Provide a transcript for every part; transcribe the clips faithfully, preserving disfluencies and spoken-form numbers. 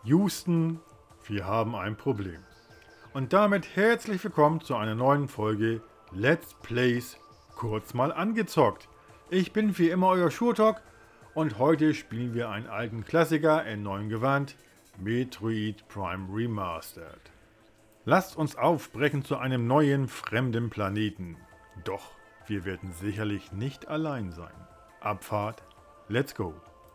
Houston, wir haben ein Problem. Und damit herzlich willkommen zu einer neuen Folge Let's Plays kurz mal angezockt. Ich bin wie immer euer Shurtok und heute spielen wir einen alten Klassiker in neuem Gewand, Metroid Prime Remastered. Lasst uns aufbrechen zu einem neuen, fremden Planeten. Doch wir werden sicherlich nicht allein sein. Abfahrt, let's go!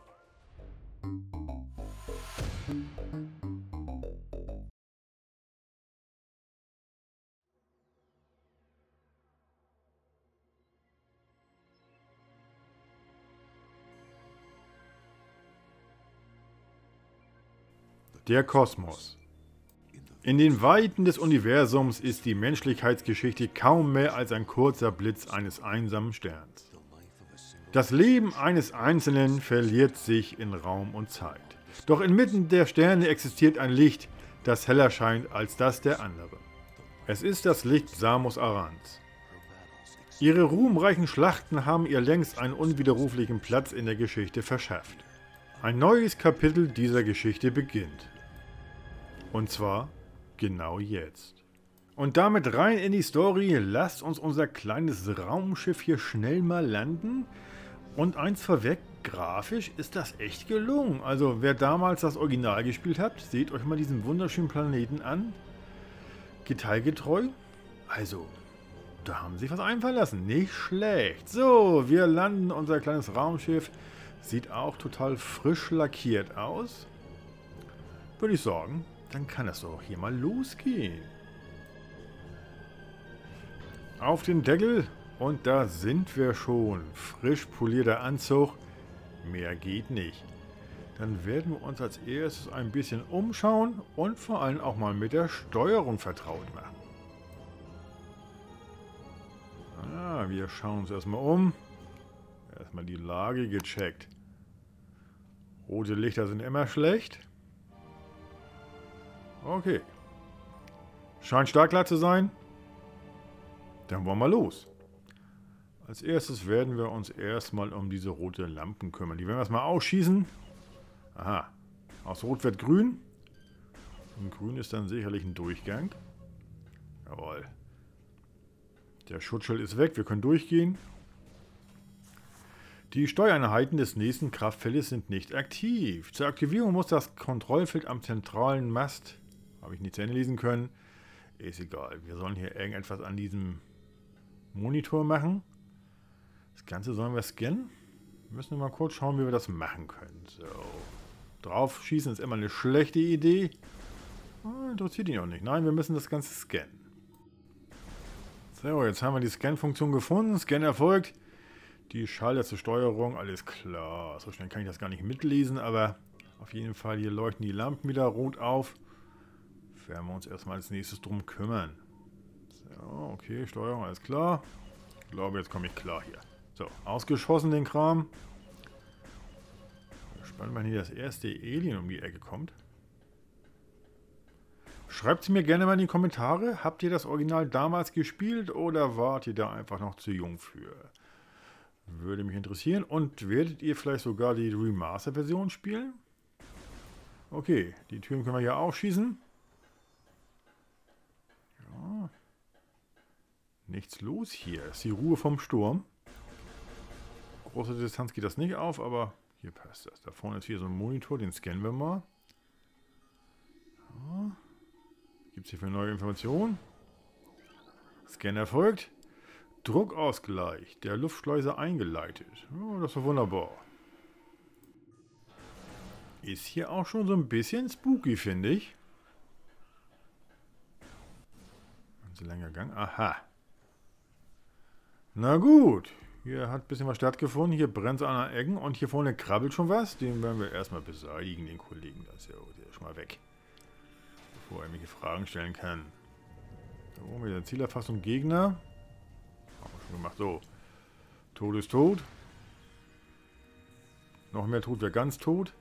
Der Kosmos. In den Weiten des Universums ist die Menschlichkeitsgeschichte kaum mehr als ein kurzer Blitz eines einsamen Sterns. Das Leben eines Einzelnen verliert sich in Raum und Zeit. Doch inmitten der Sterne existiert ein Licht, das heller scheint als das der andere. Es ist das Licht Samus Arans. Ihre ruhmreichen Schlachten haben ihr längst einen unwiderruflichen Platz in der Geschichte verschafft. Ein neues Kapitel dieser Geschichte beginnt. Und zwar genau jetzt. Und damit rein in die Story, lasst uns unser kleines Raumschiff hier schnell mal landen. Und eins vorweg, grafisch ist das echt gelungen. Also wer damals das Original gespielt hat, seht euch mal diesen wunderschönen Planeten an. Detailgetreu. Also, da haben sie sich was einfallen lassen. Nicht schlecht. So, wir landen unser kleines Raumschiff. Sieht auch total frisch lackiert aus. Würde ich sagen, dann kann es doch hier mal losgehen. Auf den Deckel und da sind wir schon. Frisch polierter Anzug. Mehr geht nicht. Dann werden wir uns als erstes ein bisschen umschauen und vor allem auch mal mit der Steuerung vertraut machen. Ah, wir schauen uns erstmal um. Erstmal die Lage gecheckt. Rote Lichter sind immer schlecht. Okay. Scheint startklar zu sein. Dann wollen wir los. Als erstes werden wir uns erstmal um diese rote Lampen kümmern. Die werden wir erstmal ausschießen. Aha. Aus Rot wird Grün. Und Grün ist dann sicherlich ein Durchgang. Jawohl. Der Schutzschild ist weg. Wir können durchgehen. Die Steuereinheiten des nächsten Kraftfeldes sind nicht aktiv. Zur Aktivierung muss das Kontrollfeld am zentralen Mast, habe ich nicht zu Ende lesen können, ist egal. Wir sollen hier irgendetwas an diesem Monitor machen. Das Ganze sollen wir scannen. Müssen wir mal kurz schauen, wie wir das machen können. So. Drauf schießen ist immer eine schlechte Idee. Oh, interessiert ihn auch nicht. Nein, wir müssen das Ganze scannen. So, jetzt haben wir die Scan-Funktion gefunden. Scan erfolgt. Die Schalter zur Steuerung, alles klar. So schnell kann ich das gar nicht mitlesen, aber auf jeden Fall hier leuchten die Lampen wieder rot auf. Werden wir uns erstmal als nächstes drum kümmern. So, okay, Steuerung, alles klar. Ich glaube, jetzt komme ich klar hier. So, ausgeschossen den Kram. Spannend, wenn hier das erste Alien um die Ecke kommt. Schreibt es mir gerne mal in die Kommentare. Habt ihr das Original damals gespielt oder wart ihr da einfach noch zu jung für? Würde mich interessieren. Und werdet ihr vielleicht sogar die Remaster-Version spielen? Okay, die Türen können wir hier aufschießen. Ja. Nichts los hier. Ist die Ruhe vom Sturm. Große Distanz geht das nicht auf, aber hier passt das. Da vorne ist hier so ein Monitor, den scannen wir mal. Ja. Gibt es hier für neue Informationen? Scan erfolgt. Druckausgleich der Luftschleuse eingeleitet. Oh, das war wunderbar. Ist hier auch schon so ein bisschen spooky, finde ich. Ein langer Gang. Aha. Na gut. Hier hat ein bisschen was stattgefunden. Hier brennt es an den Ecken und hier vorne krabbelt schon was. Den werden wir erstmal beseitigen, den Kollegen. Das ist ja, der ist schon mal weg. Bevor er mich Fragen stellen kann. Da oben wieder Zielerfassung Gegner. Gemacht. So. Tod ist tot. Noch mehr tot wäre ganz tot.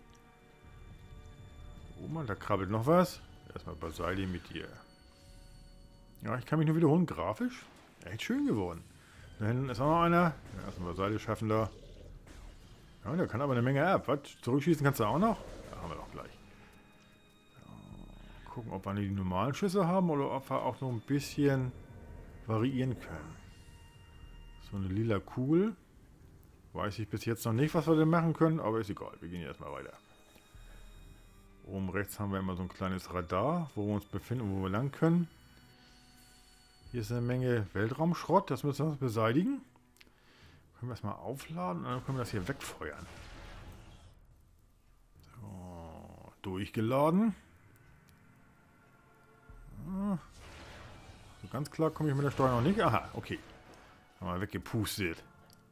Oh Mann, da krabbelt noch was. Erstmal beiseite mit dir. Ja, ich kann mich nur wiederholen. Grafisch echt schön geworden. Da hinten ist auch noch einer. Ja, erstmal beiseite schaffen da. Ja, der kann aber eine Menge ab. Was? Zurückschießen kannst du auch noch? Ja, haben wir doch gleich. gucken, ob wir die normalen Schüsse haben oder ob wir auch noch ein bisschen variieren können. So eine lila Kugel. Weiß ich bis jetzt noch nicht, was wir denn machen können, aber ist egal. Wir gehen erstmal weiter. Oben rechts haben wir immer so ein kleines Radar, wo wir uns befinden und wo wir lang können. Hier ist eine Menge Weltraumschrott, das müssen wir beseitigen. Können wir erstmal aufladen und dann können wir das hier wegfeuern. So, durchgeladen. So ganz klar komme ich mit der Steuer noch nicht. Aha, okay. Haben wir weggepustet.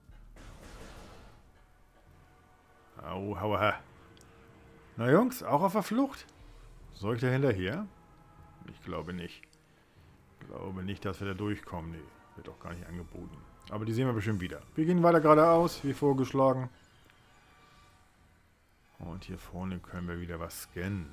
Au, hau, na Jungs, auch auf der Flucht? Soll ich da hinterher? Ich glaube nicht. Ich glaube nicht, dass wir da durchkommen. Nee, wird doch gar nicht angeboten. Aber die sehen wir bestimmt wieder. Wir gehen weiter geradeaus, wie vorgeschlagen. Und hier vorne können wir wieder was scannen.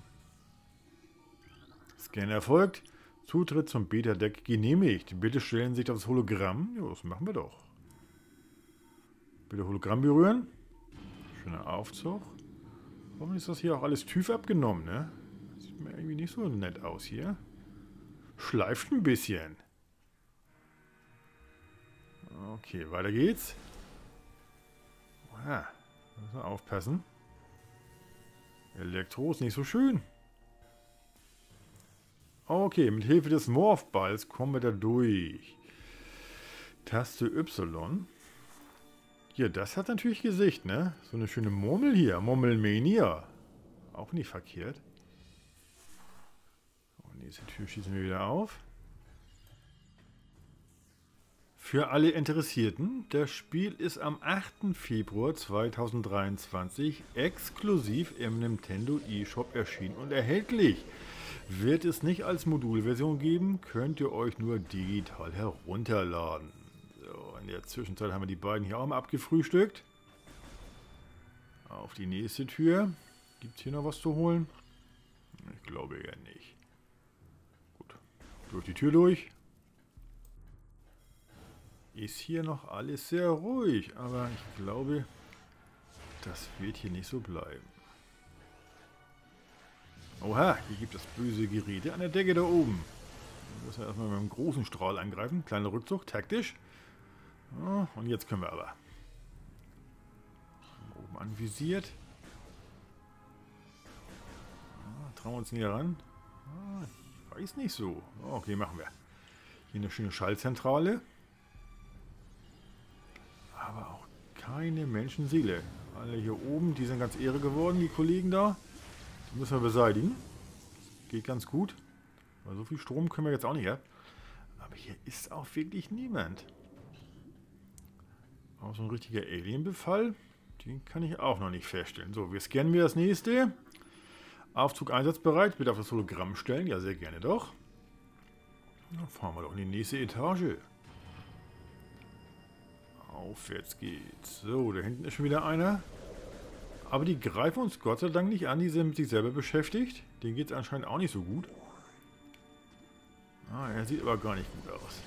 Scan erfolgt. Zutritt zum Beta-Deck genehmigt. Bitte stellen Sie sich das Hologramm. Ja, das machen wir doch. Bitte Hologramm berühren. Schöner Aufzug. Warum ist das hier auch alles TÜV abgenommen, ne? Sieht mir irgendwie nicht so nett aus hier. Schleift ein bisschen. Okay, weiter geht's. Ah, müssen wir aufpassen. Elektro ist nicht so schön. Okay, mit Hilfe des Morphballs kommen wir da durch. Taste Y. Hier, das hat natürlich Gesicht, ne? So eine schöne Murmel hier. Murmelmania. Auch nicht verkehrt. Und nächste Tür schießen wir wieder auf. Für alle Interessierten, das Spiel ist am achten Februar zweitausenddreiundzwanzig exklusiv im Nintendo eShop erschienen und erhältlich. Wird es nicht als Modulversion geben, könnt ihr euch nur digital herunterladen. So, in der Zwischenzeit haben wir die beiden hier auch mal abgefrühstückt. Auf die nächste Tür. Gibt es hier noch was zu holen? Ich glaube eher nicht. Gut, durch die Tür durch. Ist hier noch alles sehr ruhig, aber ich glaube, das wird hier nicht so bleiben. Oha, hier gibt es böse Geräte an der Decke da oben. Da müssen wir erstmal mit einem großen Strahl angreifen. Kleiner Rückzug, taktisch. Ja, und jetzt können wir aber. Oben anvisiert. Ja, trauen wir uns näher ran. Ja, ich weiß nicht so. Okay, machen wir. Hier eine schöne Schaltzentrale. Aber auch keine Menschenseele. Alle hier oben, die sind ganz irre geworden, die Kollegen da. Die müssen wir beseitigen. Geht ganz gut. Weil so viel Strom können wir jetzt auch nicht ab. Aber hier ist auch wirklich niemand. Auch so ein richtiger Alien-Befall. Den kann ich auch noch nicht feststellen. So, wir scannen mir das nächste. Aufzug einsatzbereit. Bitte auf das Hologramm stellen. Ja, sehr gerne doch. Dann fahren wir doch in die nächste Etage. Aufwärts geht's. So, da hinten ist schon wieder einer. Aber die greifen uns Gott sei Dank nicht an. Die sind mit sich selber beschäftigt. Denen geht es anscheinend auch nicht so gut. Ah, er sieht aber gar nicht gut aus.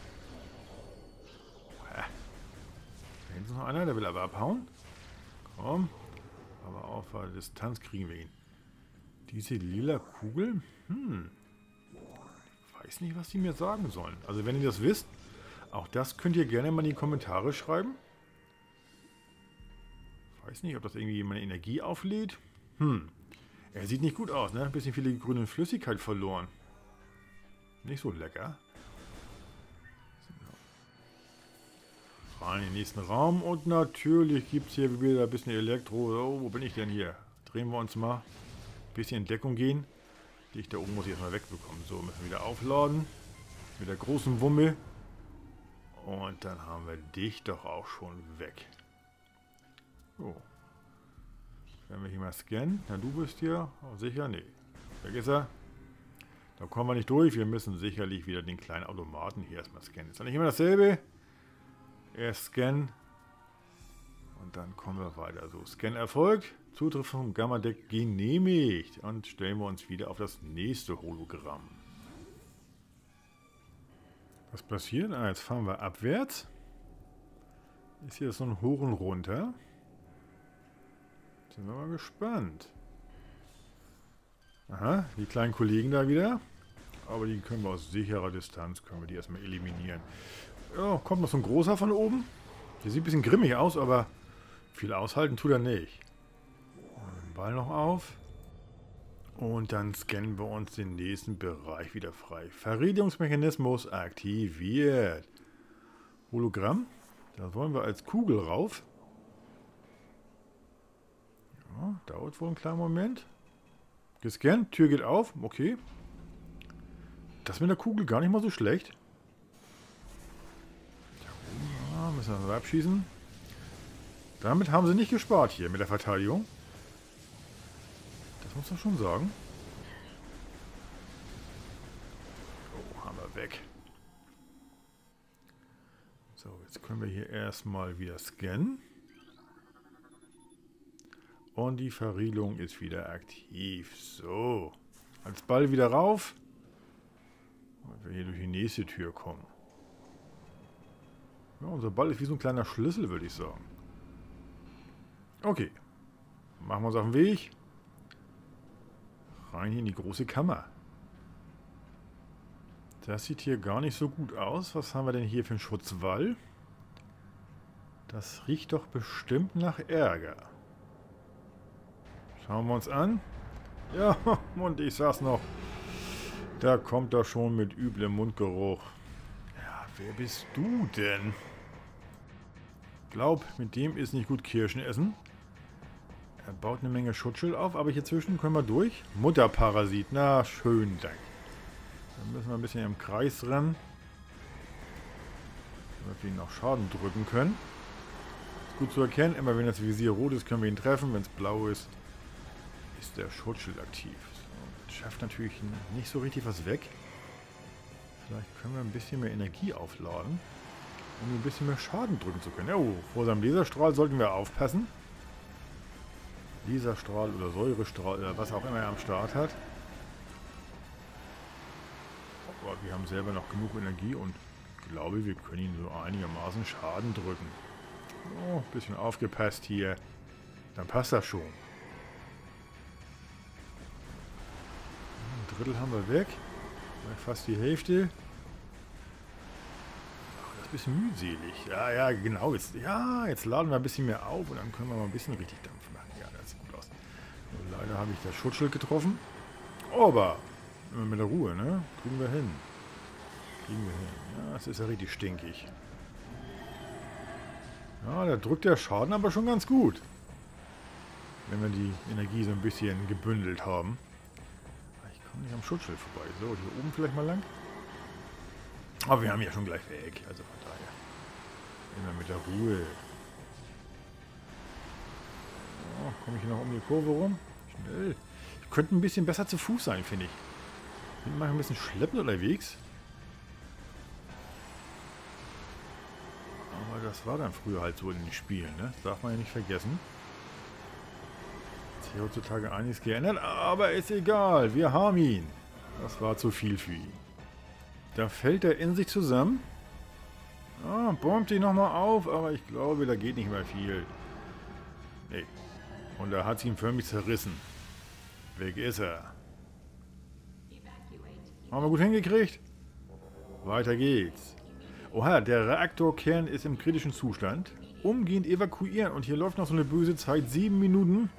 Da hinten ist noch einer, der will aber abhauen. Komm. Aber auf der Distanz kriegen wir ihn. Diese lila Kugel? Hm. Ich weiß nicht, was die mir sagen sollen. Also wenn ihr das wisst, auch das könnt ihr gerne mal in die Kommentare schreiben. Ich weiß nicht, ob das irgendwie meine Energie auflädt. Hm. Er sieht nicht gut aus, ne? Ein bisschen viele grüne Flüssigkeit verloren. Nicht so lecker. Rein in den nächsten Raum. Und natürlich gibt es hier wieder ein bisschen Elektro. Oh, wo bin ich denn hier? Drehen wir uns mal. Ein bisschen in Deckung gehen. Dich da oben muss ich erstmal wegbekommen. So, müssen wir wieder aufladen. Mit der großen Wumme. Und dann haben wir dich doch auch schon weg. So. Wenn wir hier mal scannen. Na, du bist hier. Oh, sicher? Nee. Weg ist er. Da kommen wir nicht durch. Wir müssen sicherlich wieder den kleinen Automaten hier erstmal scannen. Ist doch nicht immer dasselbe. Erst scannen. Und dann kommen wir weiter. So, Scan erfolgt. Zutritt vom Gamma-Deck genehmigt. Und stellen wir uns wieder auf das nächste Hologramm. Was passiert? Ah, jetzt fahren wir abwärts. Ist hier so ein Hoch und Runter. Sind wir mal gespannt. Aha, die kleinen Kollegen da wieder. Aber die können wir aus sicherer Distanz, können wir die erstmal eliminieren. Ja, kommt noch so ein großer von oben. Der sieht ein bisschen grimmig aus, aber viel aushalten tut er nicht. Den Ball noch auf. Und dann scannen wir uns den nächsten Bereich wieder frei. Verriegelungsmechanismus aktiviert. Hologramm. Da wollen wir als Kugel rauf. Ja, dauert wohl einen kleinen Moment. Gescannt, Tür geht auf. Okay. Das mit der Kugel gar nicht mal so schlecht. Da oben, ja, müssen wir abschießen. Damit haben sie nicht gespart hier mit der Verteidigung. Das muss man schon sagen. Oh, haben wir weg. So, jetzt können wir hier erstmal wieder scannen. Und die Verriegelung ist wieder aktiv. So. Als Ball wieder rauf. Und wir hier durch die nächste Tür kommen. Ja, unser Ball ist wie so ein kleiner Schlüssel, würde ich sagen. Okay. Machen wir uns auf den Weg. Rein hier in die große Kammer. Das sieht hier gar nicht so gut aus. Was haben wir denn hier für einen Schutzwall? Das riecht doch bestimmt nach Ärger. Schauen wir uns an. Ja, und ich sag's noch. Da kommt er schon mit üblem Mundgeruch. Ja, wer bist du denn? Glaub, mit dem ist nicht gut Kirschen essen. Er baut eine Menge Schutzschild auf, aber hier zwischen können wir durch. Mutterparasit, na schön, Dank. Dann müssen wir ein bisschen im Kreis rennen. Damit wir ihn noch Schaden drücken können. Ist gut zu erkennen, immer wenn das Visier rot ist, können wir ihn treffen. Wenn es blau ist, ist der Schutzschild aktiv. So, schafft natürlich nicht so richtig was weg. Vielleicht können wir ein bisschen mehr Energie aufladen, um ein bisschen mehr Schaden drücken zu können. Oh, vor seinem Laserstrahl sollten wir aufpassen. Laserstrahl oder Säurestrahl oder was auch immer er am Start hat. Aber wir haben selber noch genug Energie und ich glaube, wir können ihn so einigermaßen Schaden drücken. Oh, ein bisschen aufgepasst hier. Dann passt das schon. Ein Drittel haben wir weg. Fast die Hälfte. Ach, das ist ein bisschen mühselig. Ja, ja, genau. Jetzt, ja, jetzt laden wir ein bisschen mehr auf und dann können wir mal ein bisschen richtig Dampf machen. Ja, das sieht gut aus. Nur leider habe ich das Schutzschild getroffen. Aber immer mit der Ruhe, ne? Kriegen wir hin. Kriegen wir hin. Ja, das ist ja richtig stinkig. Ja, da drückt der Schaden aber schon ganz gut. Wenn wir die Energie so ein bisschen gebündelt haben. Ich komme nicht am Schutzschild vorbei. So, hier oben vielleicht mal lang. Aber wir haben ja schon gleich weg. Also von daher. Immer mit der Ruhe. Oh, komme ich hier noch um die Kurve rum? Schnell. Ich könnte ein bisschen besser zu Fuß sein, finde ich. Bin mal ein bisschen schleppend unterwegs. Aber das war dann früher halt so in den Spielen, ne? Das darf man ja nicht vergessen. Hat sich heutzutage einiges geändert, aber ist egal. Wir haben ihn. Das war zu viel für ihn. Da fällt er in sich zusammen. Ah, bäumt sich nochmal auf, aber ich glaube, da geht nicht mehr viel. Nee. Und da hat sie ihn förmlich zerrissen. Weg ist er. Haben wir gut hingekriegt? Weiter geht's. Oha, der Reaktorkern ist im kritischen Zustand. Umgehend evakuieren. Und hier läuft noch so eine böse Zeit. Sieben Minuten.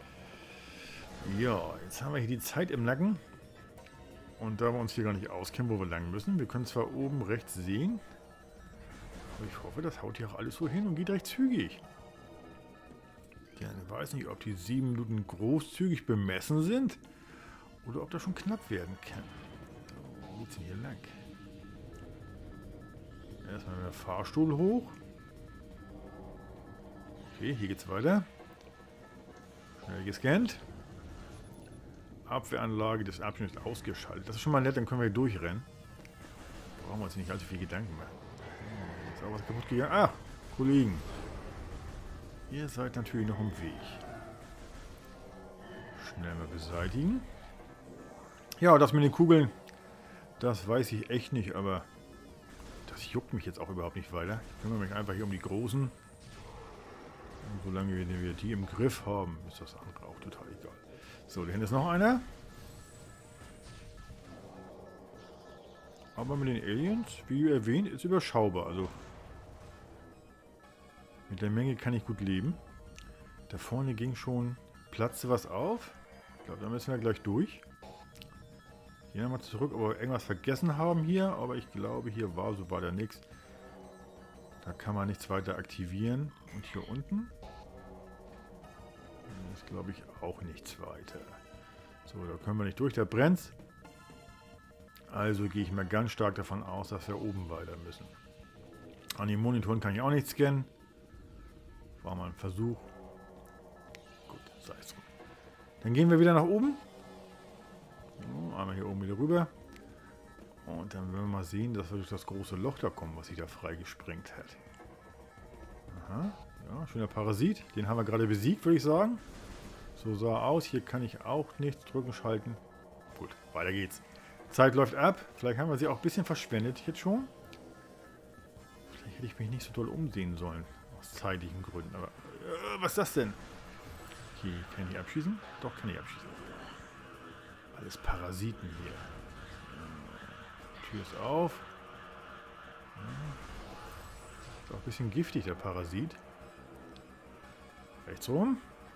Ja, jetzt haben wir hier die Zeit im Nacken. Und da wir uns hier gar nicht auskennen, wo wir lang müssen. Wir können zwar oben rechts sehen. Aber ich hoffe, das haut hier auch alles so hin und geht recht zügig. Ja, ich weiß nicht, ob die sieben Minuten großzügig bemessen sind. Oder ob das schon knapp werden kann. So, wo geht's denn hier lang? Erstmal mit dem Fahrstuhl hoch. Okay, hier geht's weiter. Schnell gescannt. Abwehranlage des Abschnitts ausgeschaltet. Das ist schon mal nett, dann können wir hier durchrennen. Brauchen wir uns nicht allzu viel Gedanken machen. Ist auch was kaputt gegangen. Ah, Kollegen. Ihr seid natürlich noch im Weg. Schnell mal beseitigen. Ja, das mit den Kugeln, das weiß ich echt nicht, aber das juckt mich jetzt auch überhaupt nicht weiter. Ich kümmere mich einfach hier um die Großen. Und solange wir die im Griff haben, ist das andere auch total egal. So, da hinten ist noch einer. Aber mit den Aliens, wie erwähnt, ist überschaubar. Also mit der Menge kann ich gut leben. Da vorne ging schon, platzte was auf. Ich glaube, da müssen wir gleich durch. Hier nochmal zurück, ob wir irgendwas vergessen haben hier. Aber ich glaube, hier war so weiter nichts. Da kann man nichts weiter aktivieren. Und hier unten ist, glaube ich, auch nichts weiter. So, da können wir nicht durch, da brennt's. Also gehe ich mal ganz stark davon aus, dass wir oben weiter müssen. An den Monitoren kann ich auch nicht scannen. War mal ein Versuch. Gut, sei es drum. Dann gehen wir wieder nach oben. So, einmal hier oben wieder rüber. Und dann werden wir mal sehen, dass wir durch das große Loch da kommen, was sich da freigesprengt hat. Aha, ja, schöner Parasit. Den haben wir gerade besiegt, würde ich sagen. So sah er aus. Hier kann ich auch nichts drücken, schalten. Gut, weiter geht's. Zeit läuft ab. Vielleicht haben wir sie auch ein bisschen verschwendet jetzt schon. Vielleicht hätte ich mich nicht so doll umsehen sollen. Aus zeitlichen Gründen. Aber äh, was ist das denn? Okay, kann ich abschießen? Doch, kann ich abschießen. Alles Parasiten hier. Tür ist auf. Ist auch ein bisschen giftig, der Parasit. Rechts rum.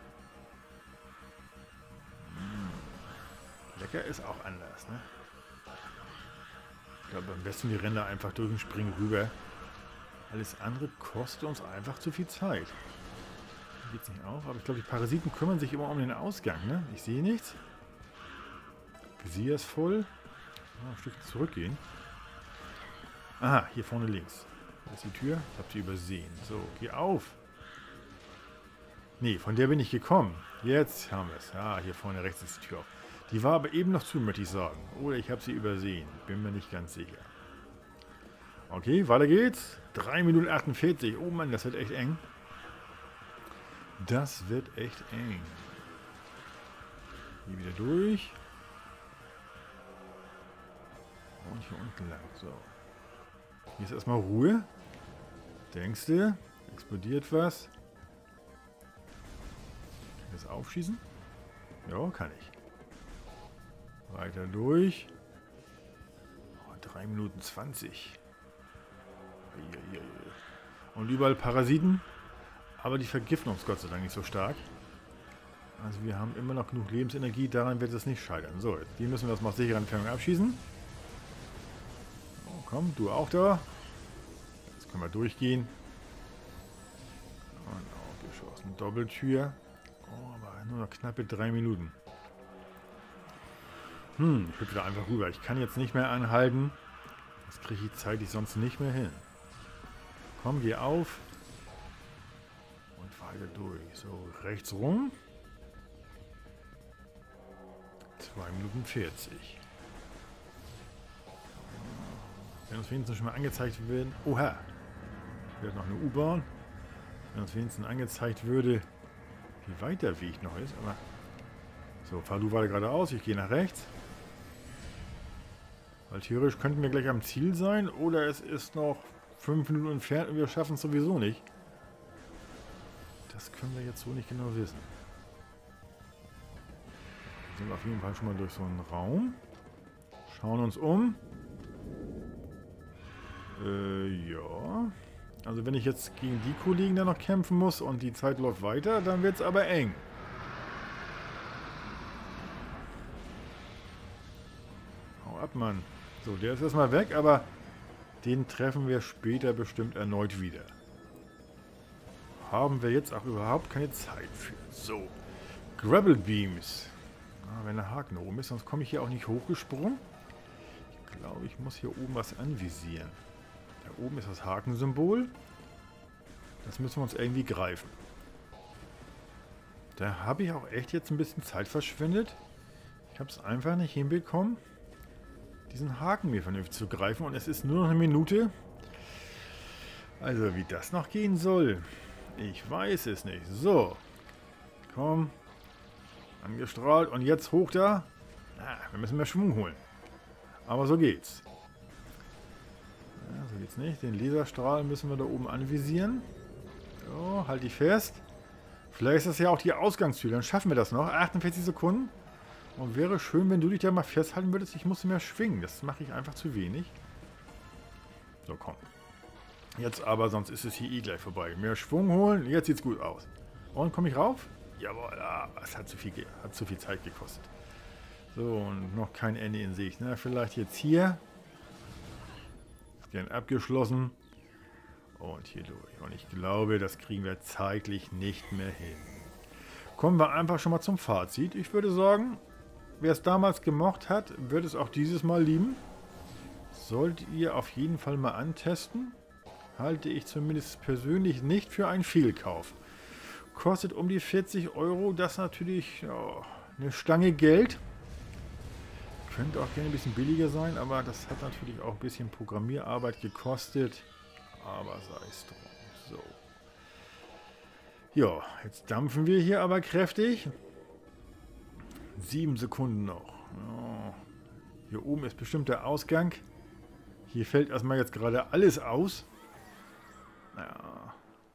Lecker ist auch anders, ne? Ich glaube, am besten wir rennen da einfach durch und springen rüber. Alles andere kostet uns einfach zu viel Zeit. Hier geht's nicht auf, aber ich glaube, die Parasiten kümmern sich immer um den Ausgang, ne? Ich sehe nichts. Visier ist voll. Mal ein Stück zurückgehen. Aha, hier vorne links. Da ist die Tür. Ich habe sie übersehen. So, geh auf. Nee, von der bin ich gekommen. Jetzt haben wir es. Ah, hier vorne rechts ist die Tür auf. Die war aber eben noch zu, möchte ich sagen. Oder ich habe sie übersehen. Bin mir nicht ganz sicher. Okay, weiter geht's. drei Minuten achtundvierzig. Oh Mann, das wird echt eng. Das wird echt eng. Hier wieder durch. Und hier unten lang. So. Hier ist erstmal Ruhe. Denkst du? Explodiert was? Kann ich das aufschießen? Ja, kann ich. Weiter durch. Oh, drei Minuten zwanzig. Und überall Parasiten. Aber die vergiften uns Gott sei Dank nicht so stark. Also wir haben immer noch genug Lebensenergie. Daran wird es nicht scheitern. So, die müssen wir aus nach sicherer Entfernung abschießen. Oh, komm, du auch da. Jetzt können wir durchgehen. Und aufgeschossen. Doppeltür. Oh, aber nur noch knappe drei Minuten. Hm, ich hüpfe da einfach rüber. Ich kann jetzt nicht mehr anhalten. Das kriege ich zeitlich sonst nicht mehr hin. Komm, geh auf. Und weiter durch. So, rechts rum. zwei Minuten vierzig. Wenn uns wenigstens schon mal angezeigt wird. Oha! Hier noch eine U-Bahn. Wenn uns wenigstens angezeigt würde, wie weit der Weg noch ist. Aber so, fahr du weiter geradeaus. Ich gehe nach rechts. Weil theoretisch könnten wir gleich am Ziel sein. Oder es ist noch fünf Minuten entfernt und wir schaffen es sowieso nicht. Das können wir jetzt so nicht genau wissen. Wir sind auf jeden Fall schon mal durch so einen Raum. Schauen uns um. Äh, ja. Also wenn ich jetzt gegen die Kollegen da noch kämpfen muss und die Zeit läuft weiter, dann wird es aber eng. Hau ab, Mann. So, der ist erstmal weg, aber den treffen wir später bestimmt erneut wieder. Haben wir jetzt auch überhaupt keine Zeit für. So. Gravel Beams. Ah, wenn der Haken oben ist, sonst komme ich hier auch nicht hochgesprungen. Ich glaube, ich muss hier oben was anvisieren. Da oben ist das Hakensymbol. Das müssen wir uns irgendwie greifen. Da habe ich auch echt jetzt ein bisschen Zeit verschwendet. Ich habe es einfach nicht hinbekommen, diesen Haken mir vernünftig zu greifen. Und es ist nur noch eine Minute. Also wie das noch gehen soll, ich weiß es nicht. So. Komm. Angestrahlt. Und jetzt hoch da. Ah, wir müssen mehr Schwung holen. Aber so geht's. Ja, so geht's nicht. Den Laserstrahl müssen wir da oben anvisieren. So, halt dich fest. Vielleicht ist das ja auch die Ausgangstür. Dann schaffen wir das noch. achtundvierzig Sekunden. Und wäre schön, wenn du dich da mal festhalten würdest. Ich muss mehr schwingen. Das mache ich einfach zu wenig. So, komm. Jetzt aber, sonst ist es hier eh gleich vorbei. Mehr Schwung holen, jetzt sieht's gut aus. Und komme ich rauf? Jawohl, ah, es hat zu viel, hat zu viel Zeit gekostet. So, und noch kein Ende in Sicht. Na, vielleicht jetzt hier. Scan abgeschlossen. Und hier durch. Und ich glaube, das kriegen wir zeitlich nicht mehr hin. Kommen wir einfach schon mal zum Fazit. Ich würde sagen, wer es damals gemocht hat, wird es auch dieses Mal lieben. Solltet ihr auf jeden Fall mal antesten. Halte ich zumindest persönlich nicht für einen Fehlkauf. Kostet um die vierzig Euro. Das ist natürlich oh, eine Stange Geld. Könnte auch gerne ein bisschen billiger sein, aber das hat natürlich auch ein bisschen Programmierarbeit gekostet. Aber sei es drum. So. Ja, jetzt dampfen wir hier aber kräftig. Sieben Sekunden noch. Ja. Hier oben ist bestimmt der Ausgang. Hier fällt erstmal jetzt gerade alles aus. Ja.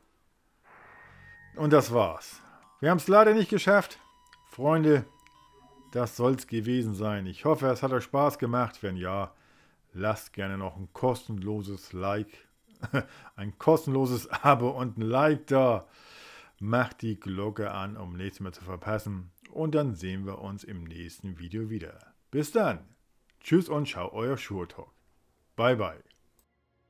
Und das war's. Wir haben es leider nicht geschafft. Freunde, das soll's gewesen sein. Ich hoffe, es hat euch Spaß gemacht. Wenn ja, lasst gerne noch ein kostenloses Like, ein kostenloses Abo und ein Like da. Macht die Glocke an, um nichts mehr zu verpassen. Und dann sehen wir uns im nächsten Video wieder. Bis dann. Tschüss und ciao, euer Schurtalk. Bye, bye.